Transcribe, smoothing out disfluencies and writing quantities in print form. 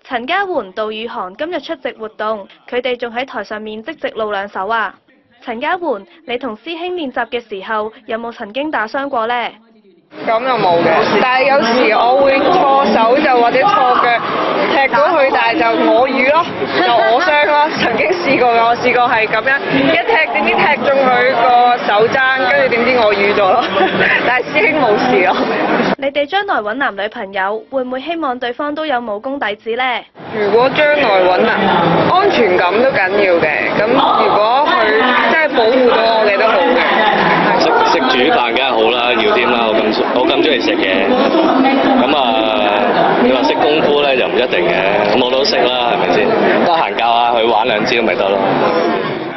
陳嘉媛、杜宇航今日出席活動，佢哋仲喺台上面即席露兩手啊！陳嘉媛，你同師兄練習嘅時候，有冇曾經打傷過呢？ 咁又冇嘅，但係有時我會錯手就或者錯腳踢到佢，但係就我瘀咯，就我傷咯。曾經試過嘅，我試過係咁樣一踢，點知踢中佢個手踭，跟住點知我瘀咗咯。但係師兄冇事咯。 你哋將來揾男女朋友，會唔會希望對方都有武功底子呢？ 如果將來揾安全感都緊要嘅。咁如果佢真係保護到我哋都好嘅。 識煮飯梗係好啦，要添啦，我咁中意食嘅。咁你話識功夫咧就唔一定嘅，咁我都識啦，係咪先？得閒教下佢玩兩招咪得咯。